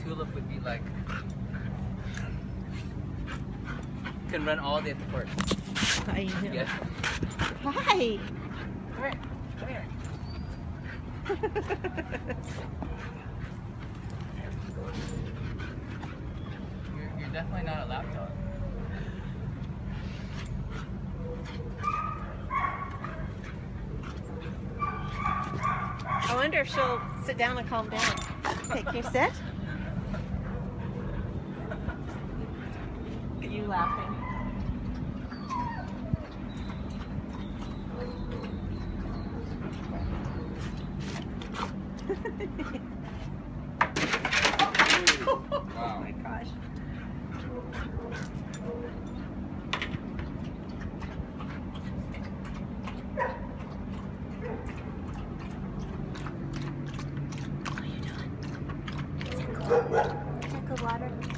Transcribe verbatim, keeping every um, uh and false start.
tulip would be like. Can run all day at the park. I know. Yeah. Hi. Come here. Come here. you're, you're definitely not a lap dog. I wonder if she'll sit down and calm down. Okay, can you sit? Look at you laughing. Wow. Oh my gosh. What are you doing? Is that cold? Is that cold water?